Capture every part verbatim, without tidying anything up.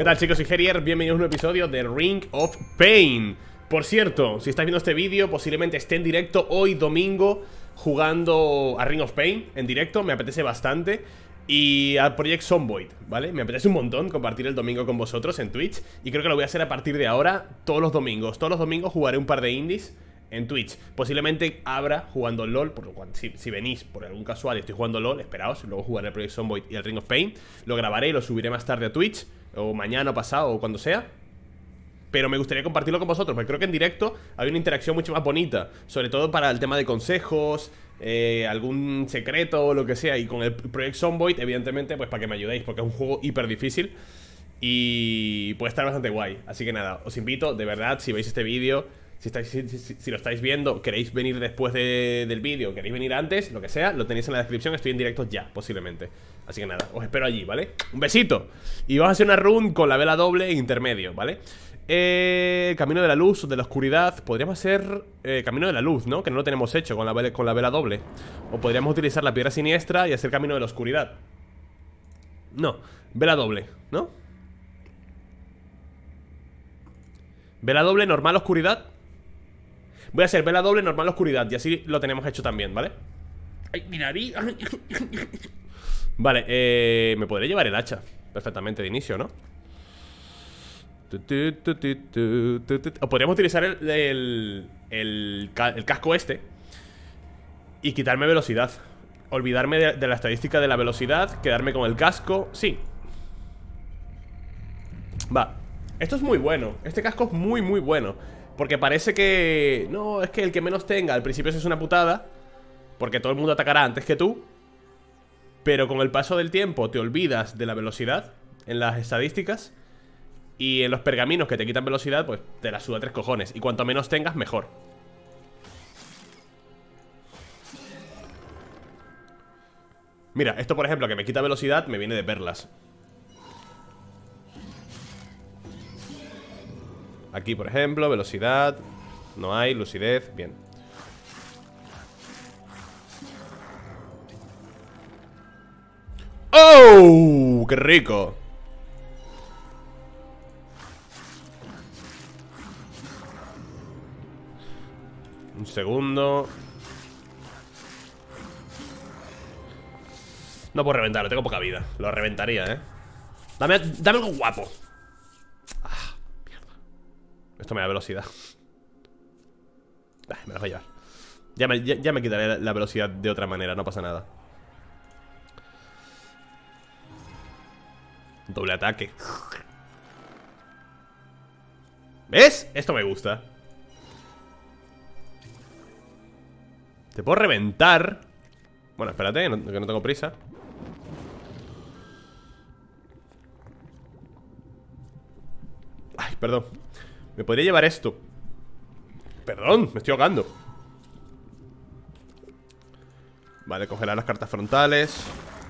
tal, chicos? Soy Herier, bienvenidos a un nuevo episodio de Ring of Pain. Por cierto, si estáis viendo este vídeo, posiblemente esté en directo hoy domingo jugando a Ring of Pain en directo, me apetece bastante. Y a Project Zomboid, ¿vale? Me apetece un montón compartir el domingo con vosotros en Twitch. Y creo que lo voy a hacer a partir de ahora todos los domingos. Todos los domingos jugaré un par de indies en Twitch. Posiblemente abra jugando LOL, por lo cual si, si venís por algún casual y estoy jugando LOL, esperaos. Luego jugaré el Project Zomboid y el Ring of Pain. Lo grabaré y lo subiré más tarde a Twitch, o mañana o pasado o cuando sea. Pero me gustaría compartirlo con vosotros, porque creo que en directo hay una interacción mucho más bonita. Sobre todo para el tema de consejos, eh, algún secreto o lo que sea. Y con el Project Zomboid, evidentemente, pues para que me ayudéis, porque es un juego hiper difícil y puede estar bastante guay. Así que nada, os invito, de verdad, si veis este vídeo, si, estáis, si, si, si lo estáis viendo, queréis venir después de, del vídeo, queréis venir antes, lo que sea, lo tenéis en la descripción. Estoy en directo ya, posiblemente. Así que nada, os espero allí, ¿vale? Un besito. Y vamos a hacer una run con la vela doble e intermedio, ¿vale? Eh, camino de la luz o de la oscuridad. Podríamos hacer eh, camino de la luz, ¿no? Que no lo tenemos hecho con la, vela, con la vela doble. O podríamos utilizar la piedra siniestra y hacer camino de la oscuridad. No, vela doble, ¿no? Vela doble, normal, oscuridad. Voy a hacer vela doble, normal, oscuridad. Y así lo tenemos hecho también, ¿vale? Ay, mi nariz. Vale, eh, me podré llevar el hacha perfectamente de inicio, ¿no? O podríamos utilizar el, el, el, el casco este y quitarme velocidad. Olvidarme de, de la estadística de la velocidad, quedarme con el casco. Sí. Va. Esto es muy bueno. Este casco es muy, muy bueno. Porque parece que... No, es que el que menos tenga al principio eso es una putada, porque todo el mundo atacará antes que tú. Pero con el paso del tiempo te olvidas de la velocidad en las estadísticas. Y en los pergaminos que te quitan velocidad, pues te la suda tres cojones. Y cuanto menos tengas, mejor. Mira, esto por ejemplo que me quita velocidad, me viene de perlas. Aquí por ejemplo, velocidad. No hay, lucidez, bien. ¡Oh! ¡Qué rico! Un segundo. No puedo reventarlo, tengo poca vida. Lo reventaría, eh. Dame, dame algo guapo. Ah, mierda. Esto me da velocidad. Ah, me lo voy a llevar. Ya me, ya, ya me quitaré la, la velocidad de otra manera, no pasa nada. Doble ataque. ¿Ves? Esto me gusta. Te puedo reventar. Bueno, espérate, que no, que no tengo prisa. Ay, perdón. Me podría llevar esto. Perdón, me estoy ahogando. Vale, congelar las cartas frontales.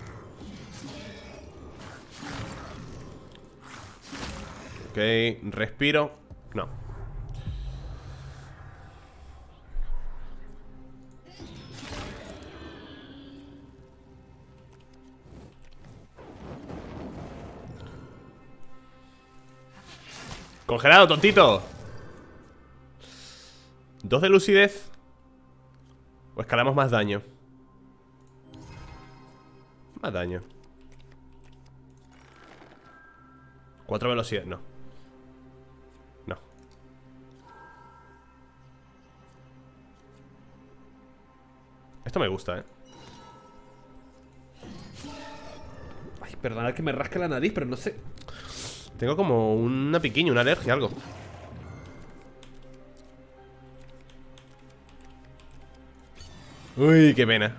Ok, respiro. No. Congelado, tontito. Dos de lucidez. O escalamos más daño. Más daño. Cuatro velocidad, no. No. Esto me gusta, eh. Ay, perdonad que me rasque la nariz, pero no sé. Tengo como una piquiña, una alergia, algo. Uy, qué pena.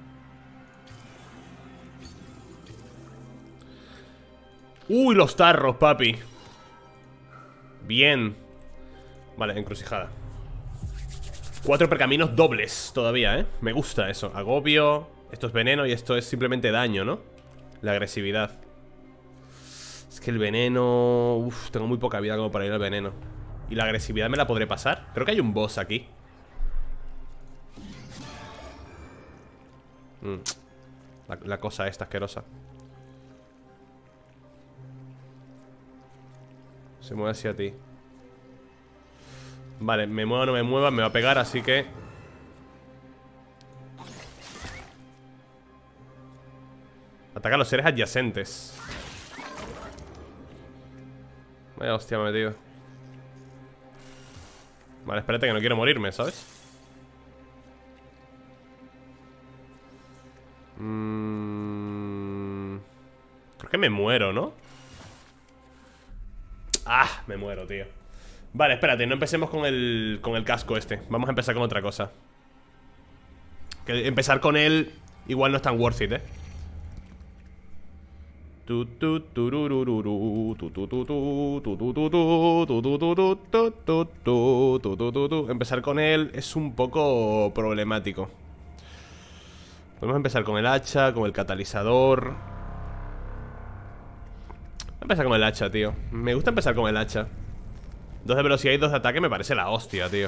Uy, los tarros, papi. Bien. Vale, encrucijada. Cuatro pergaminos dobles todavía, ¿eh? Me gusta eso. Agobio. Esto es veneno y esto es simplemente daño, ¿no? La agresividad. Es que el veneno... Uf, tengo muy poca vida como para ir al veneno. ¿Y la agresividad me la podré pasar? Creo que hay un boss aquí. mm. la, la cosa esta asquerosa. Se mueve hacia ti. Vale, me mueva o no me mueva, me va a pegar, así que... Ataca a los seres adyacentes. Vaya hostia me he metido. Vale, espérate que no quiero morirme, ¿sabes? Mm... Creo que me muero, ¿no? Ah, me muero, tío. Vale, espérate, no empecemos con el, con el casco este. Vamos a empezar con otra cosa. Que empezar con él igual no es tan worth it, ¿eh? Empezar con él es un poco problemático. Podemos empezar con el hacha, con el catalizador. Voy a empezar con el hacha, tío. Me gusta empezar con el hacha. Dos de velocidad y dos de ataque me parece la hostia, tío.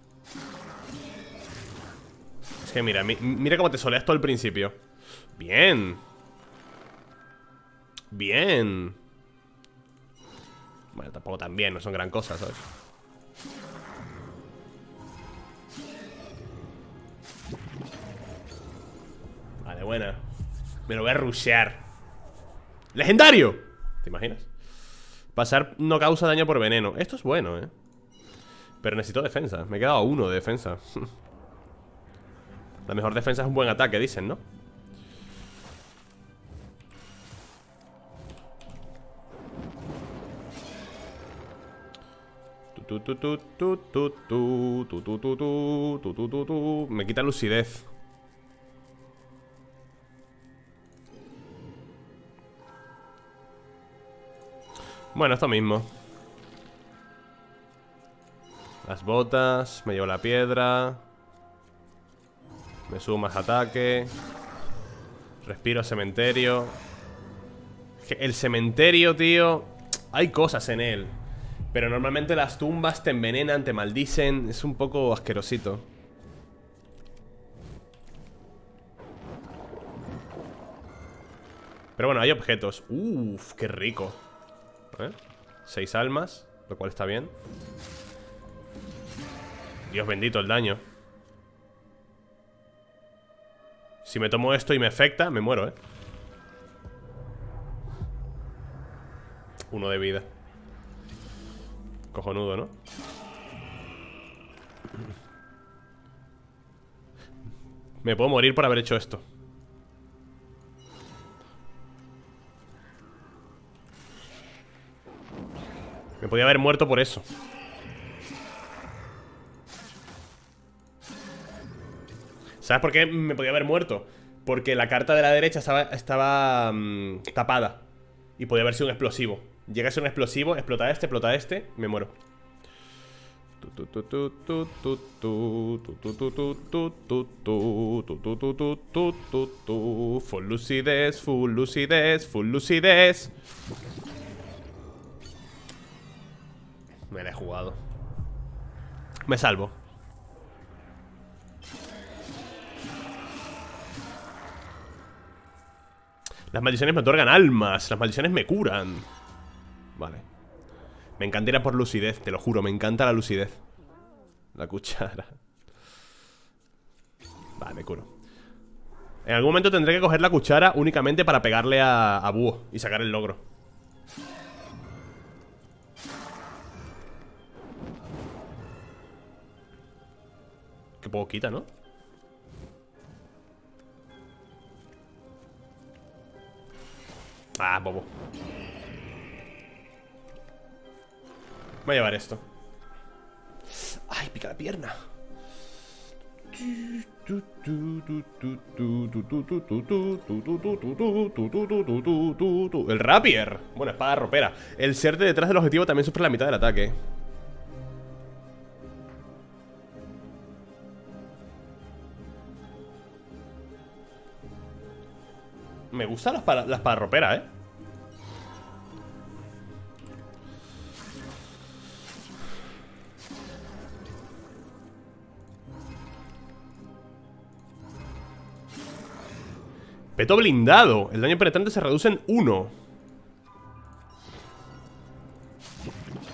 Es que mira, mi, mira cómo te soleas todo el principio. Bien. Bien. Bueno, tampoco tan bien, no son gran cosa, ¿sabes? Vale, buena. Me lo voy a rushear. ¡Legendario! ¿Te imaginas? Pasar no causa daño por veneno. Esto es bueno, ¿eh? Pero necesito defensa. Me he quedado a uno de defensa. La mejor defensa es un buen ataque, dicen, ¿no? Me quita lucidez. Bueno, esto mismo. Las botas. Me llevo la piedra. Me subo más ataque. Respiro cementerio. El cementerio, tío. Hay cosas en él. Pero normalmente las tumbas te envenenan, te maldicen. Es un poco asquerosito. Pero bueno, hay objetos. Uff, qué rico. ¿Eh? Seis almas, lo cual está bien. Dios bendito el daño. Si me tomo esto y me afecta, me muero, ¿eh? Uno de vida. Cojonudo, ¿no? Me puedo morir por haber hecho esto. Me podía haber muerto por eso. ¿Sabes por qué me podía haber muerto? Porque la carta de la derecha estaba, estaba um, tapada. Y podía haber sido un explosivo. Llega a ser un explosivo, explota este, explota este, me muero. Full lucidez, full lucidez, full lucidez. Me la he jugado. Me salvo. Las maldiciones me otorgan almas. Las maldiciones me curan. Vale. Me encanta ir a por lucidez, te lo juro. Me encanta la lucidez. La cuchara. Vale, me curo. En algún momento tendré que coger la cuchara únicamente para pegarle a, a Búho y sacar el logro. Que poco quita, ¿no? Ah, bobo. Voy a llevar esto. Ay, pica la pierna. El rapier. Bueno, espada ropera. El ser de detrás del objetivo también sufre la mitad del ataque. Me gusta la espada, la espada ropera, eh. Peto blindado. El daño penetrante se reduce en uno.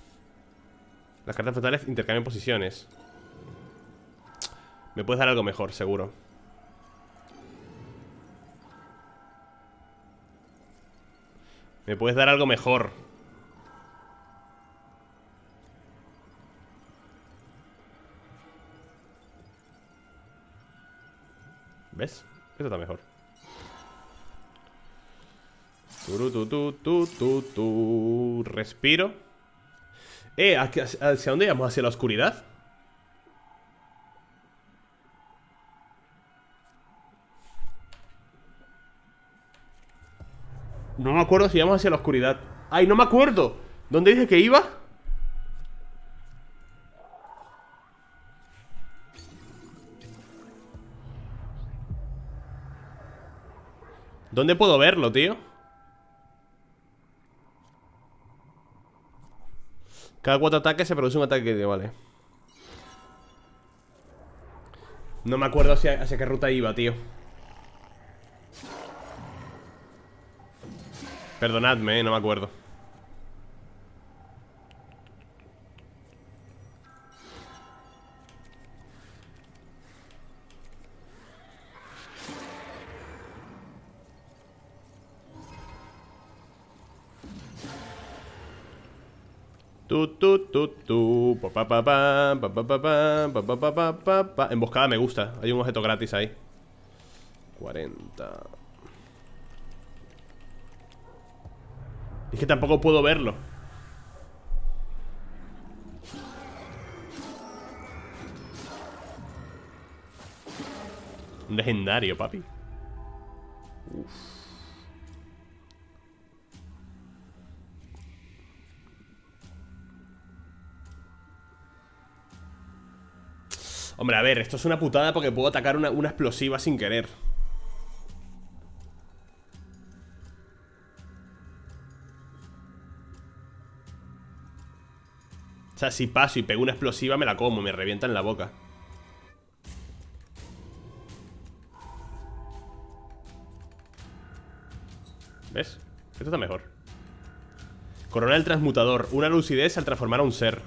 Las cartas fatales intercambian posiciones. Me puedes dar algo mejor, seguro. Me puedes dar algo mejor. ¿Ves? Esto está mejor. Turu, tu, tu, tu, tu, tu. Respiro. Eh, ¿hacia, ¿hacia dónde vamos? ¿Hacia la oscuridad? No me acuerdo si íbamos hacia la oscuridad. ¡Ay, no me acuerdo! ¿Dónde dije que iba? ¿Dónde puedo verlo, tío? Cada cuatro ataques se produce un ataque que vale. No me acuerdo hacia, hacia qué ruta iba, tío. Perdonadme, eh, no me acuerdo. Tu, tu, tu, tu. Pa, pa, pa, pa, pa, pa, pa, pa, pa, pa, pa, pa, pa. Emboscada me gusta. Hay un objeto gratis ahí. cuarenta. Es que tampoco puedo verlo. Un legendario, papi. Uf. Hombre, a ver, esto es una putada porque puedo atacar una, una explosiva sin querer. O sea, si paso y pego una explosiva me la como, me revienta en la boca. ¿Ves? Esto está mejor. Corona del transmutador. Una lucidez al transformar a un ser.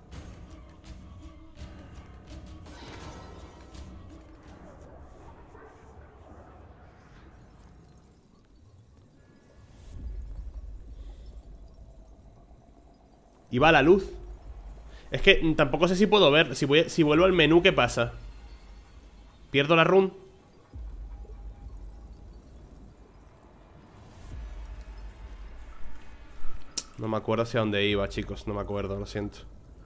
Y va la luz. Es que tampoco sé si puedo ver. Si, voy, si vuelvo al menú, ¿qué pasa? ¿Pierdo la run? No me acuerdo hacia dónde iba, chicos. No me acuerdo, lo siento.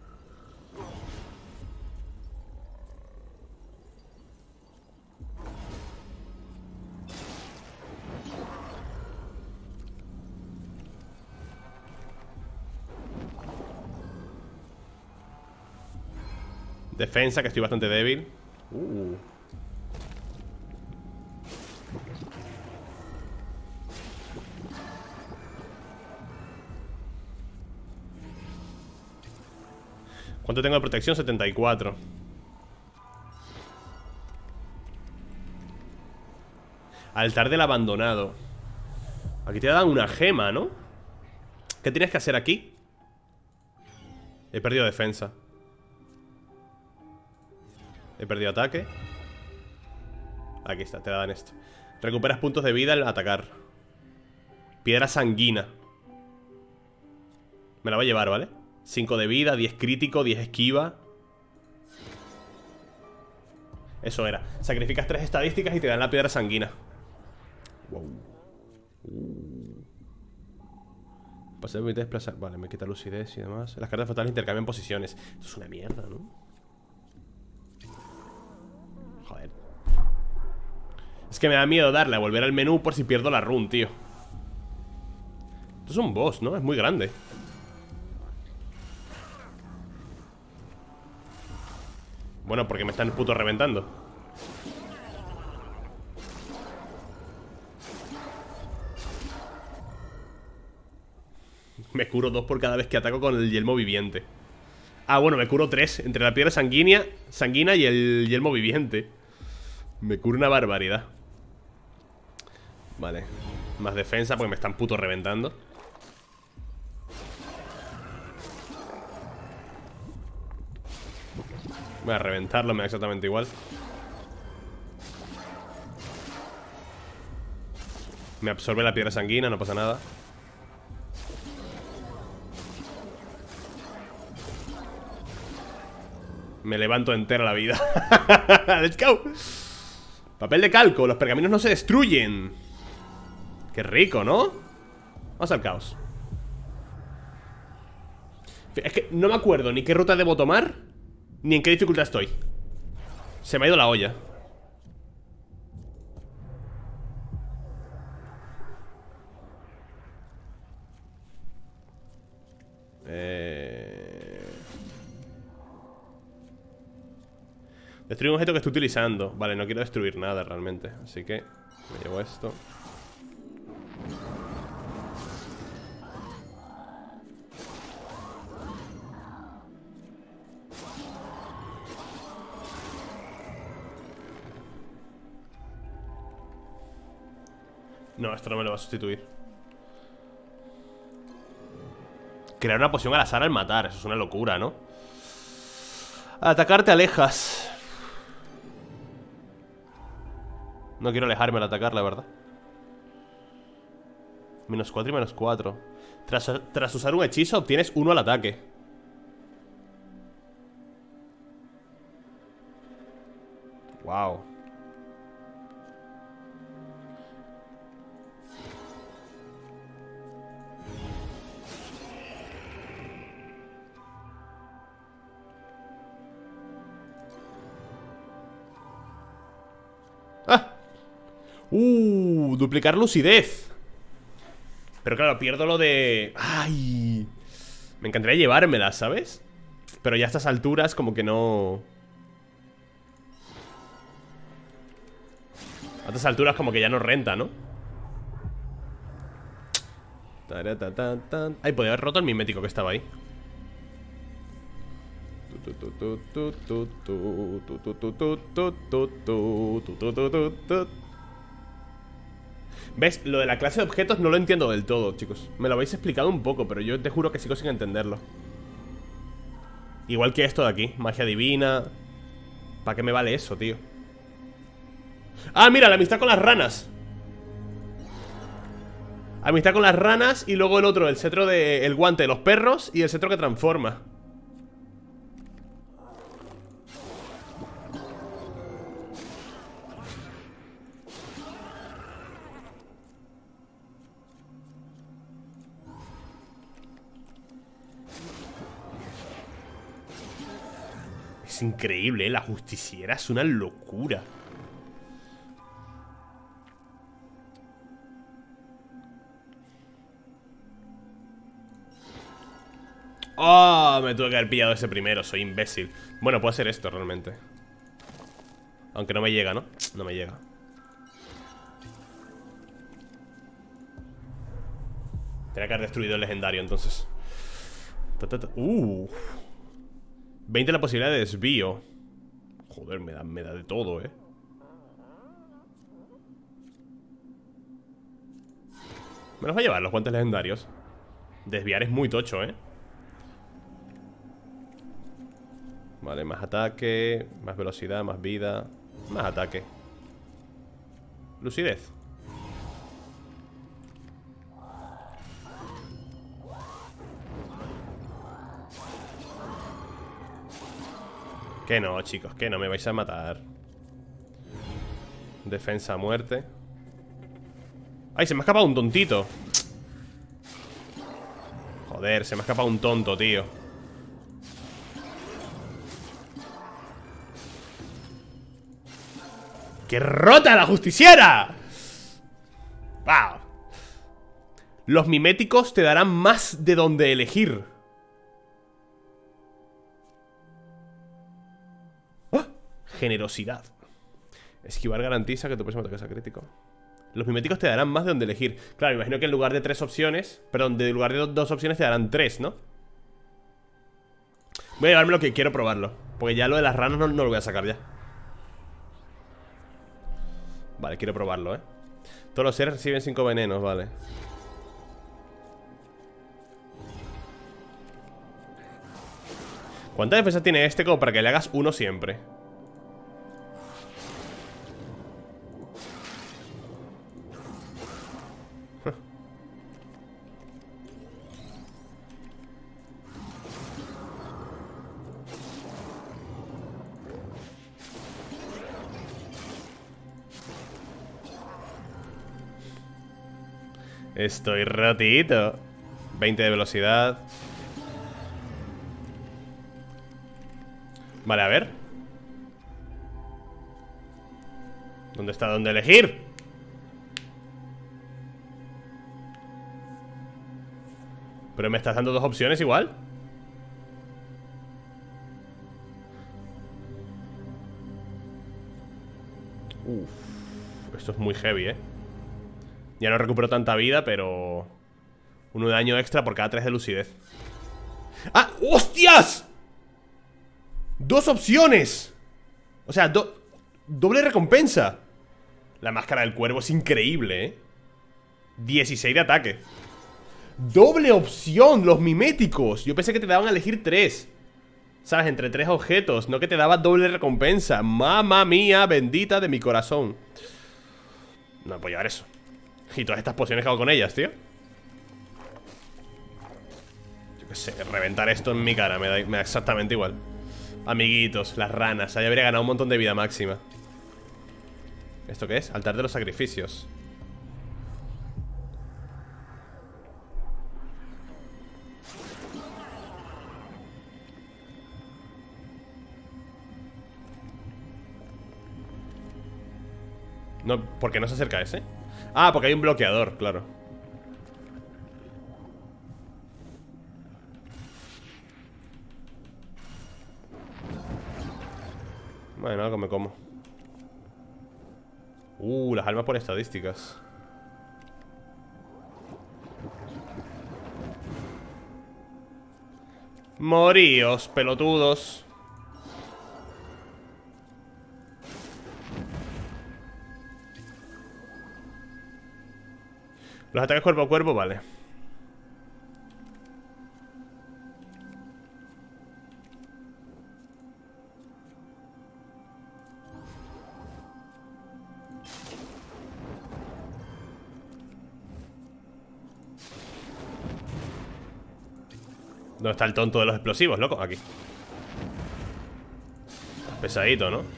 Defensa, que estoy bastante débil. Uh. ¿Cuánto tengo de protección? setenta y cuatro. Altar del abandonado. Aquí te dan una gema, ¿no? ¿Qué tienes que hacer aquí? He perdido defensa. He perdido ataque. Aquí está, te dan esto. Recuperas puntos de vida al atacar. Piedra sanguina. Me la voy a llevar, ¿vale? cinco de vida, diez crítico, diez esquiva. Eso era. Sacrificas tres estadísticas y te dan la piedra sanguina. Wow. uh. Pasar de desplazar. Vale, me quita lucidez y demás. Las cartas fatales intercambian posiciones. Esto es una mierda, ¿no? Joder. Es que me da miedo darle a volver al menú por si pierdo la run, tío. Esto es un boss, ¿no? Es muy grande. Bueno, porque me están puto reventando. Me curo dos por cada vez que ataco con el yelmo viviente. Ah, bueno, me curo tres. Entre la piedra sanguínea, sanguina y el yelmo viviente. Me curo una barbaridad. Vale. Más defensa porque me están puto reventando. Voy a reventarlo, me da exactamente igual. Me absorbe la piedra sanguínea, no pasa nada. Me levanto entera la vida. Let's go. Papel de calco, los pergaminos no se destruyen. Qué rico, ¿no? Vamos al caos. Es que no me acuerdo ni qué ruta debo tomar, ni en qué dificultad estoy. Se me ha ido la olla. Eh... Destruir un objeto que estoy utilizando. Vale, no quiero destruir nada realmente, así que me llevo esto. No, esto no me lo va a sustituir. Crear una poción al azar al matar. Eso es una locura, ¿no? Al atacar te alejas. No quiero alejarme al atacar, la verdad. Menos cuatro y menos cuatro. Tras, tras usar un hechizo obtienes uno al ataque. Wow. ¡Ah! ¡Uh! Duplicar lucidez. Pero claro, pierdo lo de... ¡Ay! Me encantaría llevármela, ¿sabes? Pero ya a estas alturas como que no... A estas alturas como que ya no renta, ¿no? Ay, podía haber roto el mimético que estaba ahí. ¿Ves? Lo de la clase de objetos no lo entiendo del todo, chicos. Me lo habéis explicado un poco, pero yo te juro que sigo sin entenderlo. Igual que esto de aquí, magia divina. ¿Para qué me vale eso, tío? Ah, mira, la amistad con las ranas. Amistad con las ranas. Y luego el otro, el cetro de... El guante de los perros y el cetro que transforma. Es increíble, ¿eh? La justiciera es una locura. ¡Oh! Me tuve que haber pillado ese primero, soy imbécil. Bueno, puedo hacer esto realmente. Aunque no me llega, ¿no? No me llega. Tenía que haber destruido el legendario, entonces. Uh veinte la posibilidad de desvío. Joder, me da, me da de todo, eh. Me los va a llevar los guantes legendarios. Desviar es muy tocho, eh. Vale, más ataque, más velocidad, más vida, más ataque. Lucidez. Que no, chicos, que no me vais a matar. Defensa a muerte. ¡Ay, se me ha escapado un tontito! Joder, se me ha escapado un tonto, tío. ¡Qué rota la justiciera! ¡Wow! Los miméticos te darán más de donde elegir. ¡Oh! Generosidad. Esquivar garantiza que tu próximo ataque sea crítico. Los miméticos te darán más de donde elegir. Claro, imagino que en lugar de tres opciones, perdón, de lugar de dos opciones te darán tres, ¿no? Voy a llevarme lo que quiero probarlo, porque ya lo de las ranas no, no lo voy a sacar ya. Vale, quiero probarlo, ¿eh? Todos los seres reciben cinco venenos, vale. ¿Cuánta defensa tiene este como para que le hagas uno siempre? Estoy rotito. veinte de velocidad. Vale, a ver. ¿Dónde está? ¿Dónde elegir? Pero me estás dando dos opciones igual. Uf, esto es muy heavy, eh. Ya no recupero tanta vida, pero uno de daño extra por cada tres de lucidez. ¡Ah! ¡Hostias! ¡Dos opciones! O sea, do doble recompensa. La máscara del cuervo es increíble, ¿eh? dieciséis de ataque. Doble opción, los miméticos. Yo pensé que te daban a elegir tres, ¿sabes? Entre tres objetos, no que te daba doble recompensa. Mamma mía, bendita de mi corazón. No puedo llevar eso. Y todas estas pociones que hago con ellas, tío. Yo qué sé, reventar esto en mi cara me da, me da exactamente igual. Amiguitos, las ranas. Ahí habría ganado un montón de vida máxima. ¿Esto qué es? Altar de los sacrificios. No, ¿por qué no se acerca ese? Ah, porque hay un bloqueador, claro. Bueno, algo me como. Uh, las almas por estadísticas. Moríos, pelotudos. Los ataques cuerpo a cuerpo, vale. ¿Dónde está el tonto de los explosivos, loco? Aquí. Pesadito, ¿no?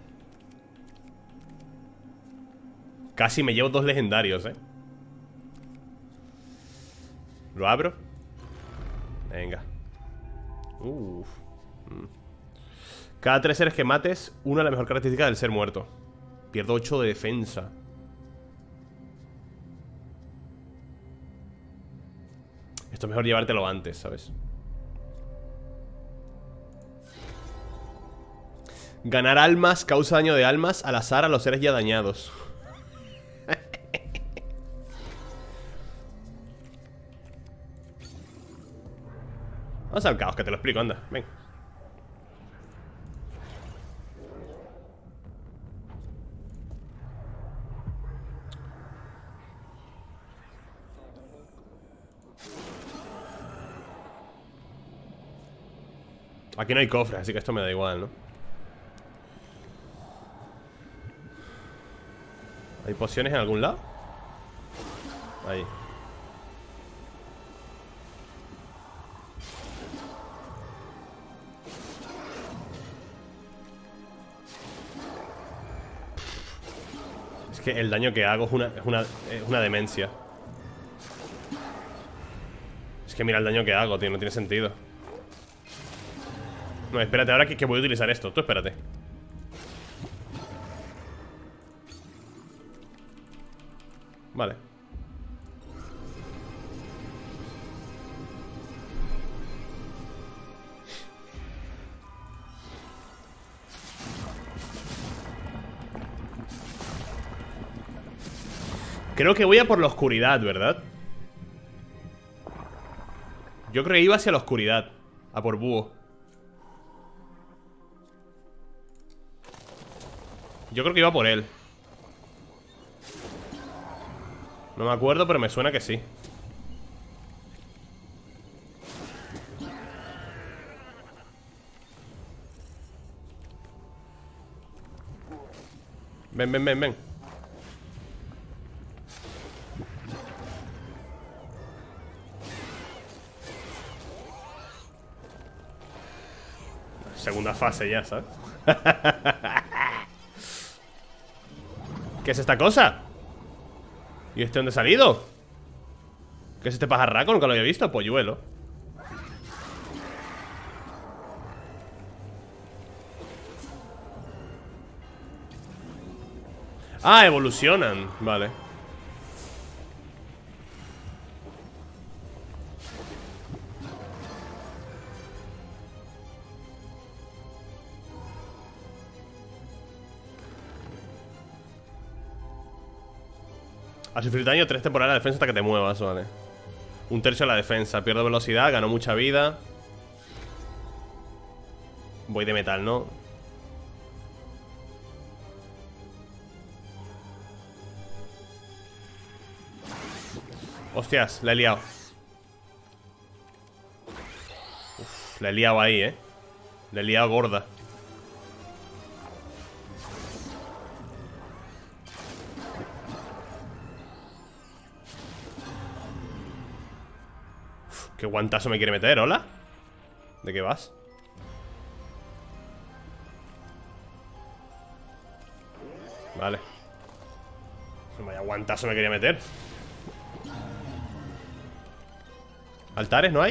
Casi me llevo dos legendarios, eh. ¿Lo abro? Venga. Uf. Cada tres seres que mates, una es la mejor característica del ser muerto. Pierdo ocho de defensa. Esto es mejor llevártelo antes, ¿sabes? Ganar almas causa daño de almas al azar a los seres ya dañados. Vamos al caos, que te lo explico, anda, ven. Aquí no hay cofres, así que esto me da igual, ¿no? ¿Hay pociones en algún lado? Ahí. Es que el daño que hago es una, es una, es una demencia. Es que mira el daño que hago, tío, no tiene sentido. No, espérate, ahora que, que voy a utilizar esto. Tú espérate. Vale. Creo que voy a por la oscuridad, ¿verdad? Yo creo que iba hacia la oscuridad. A por búho. Yo creo que iba por él. No me acuerdo, pero me suena que sí. Ven, ven, ven, ven. Segunda fase ya, ¿sabes? ¿Qué es esta cosa? ¿Y este dónde ha salido? ¿Qué es este pajarraco? Nunca lo había visto. Polluelo. Ah, evolucionan. Vale. A sufrir daño tres temporadas de defensa hasta que te muevas, vale. Un tercio de la defensa. Pierdo velocidad, gano mucha vida. Voy de metal, ¿no? Hostias, la he liado. Uf, la he liado ahí, eh. La he liado gorda. Uf, qué guantazo me quiere meter, ¿hola? ¿De qué vas? Vale. Vaya guantazo me quería meter. ¿Altares no hay?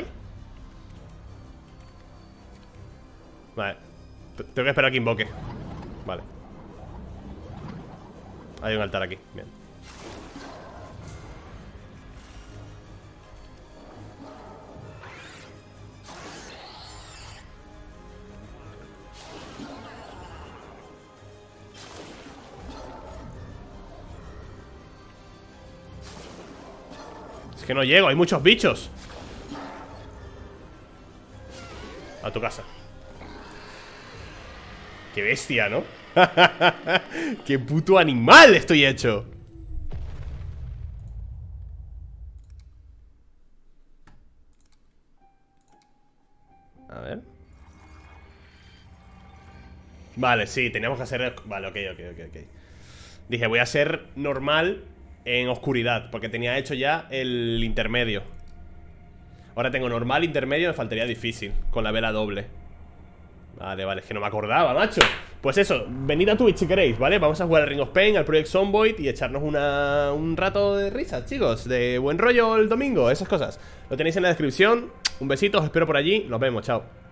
Vale. Tengo que esperar a que invoque. Vale. Hay un altar aquí. Bien. Es que no llego, hay muchos bichos. A tu casa. Qué bestia, ¿no? Qué puto animal estoy hecho. A ver. Vale, sí, teníamos que hacer... Vale, ok, ok, ok, ok. Dije, voy a hacer normal en oscuridad, porque tenía hecho ya el intermedio. Ahora tengo normal, intermedio, me faltaría difícil con la vela doble. Vale, vale, es que no me acordaba, macho. Pues eso, venid a Twitch si queréis, ¿vale? Vamos a jugar al Ring of Pain, al Project Zomboid y echarnos una, un rato de risas, chicos. De buen rollo el domingo, esas cosas. Lo tenéis en la descripción. Un besito, os espero por allí. Nos vemos, chao.